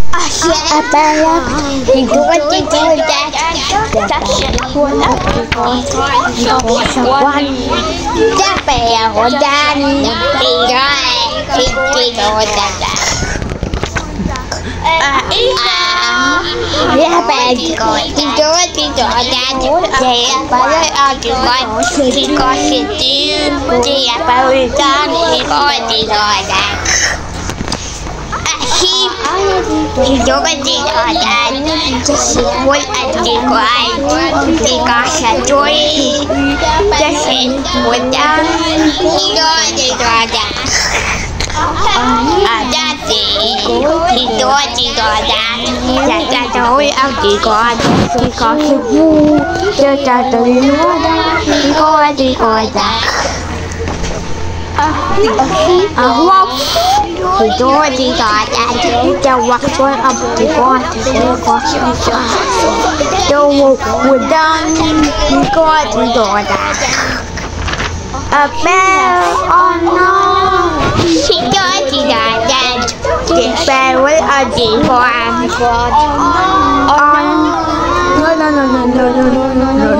Parrot thì chúa chỉ cho ra chắc sẽ khuôn ấp con quan chắc bè của Dan thì rồi thì rồi ra bè thì chúa chỉ cho ra thì Parrot thì con sẽ thì Parrot thì con thì rồi ra thì chú có gì ở đây muốn ăn gì của anh thì con sẽ chui chắc sẽ muốn ăn thì đó thì rồi ở đây thì chú chỉ gọi ra là cha cháu ăn gì con thì con sẽ vui cho cha tự nó thì con chỉ gọi ra không thì tôi chỉ gọi ra cho hoặc tôi ông thì con thì con sẽ cho một quần đơn thì con thì gọi ra Parrot no thì tôi chỉ gọi ra thì Parrot ở chỉ con no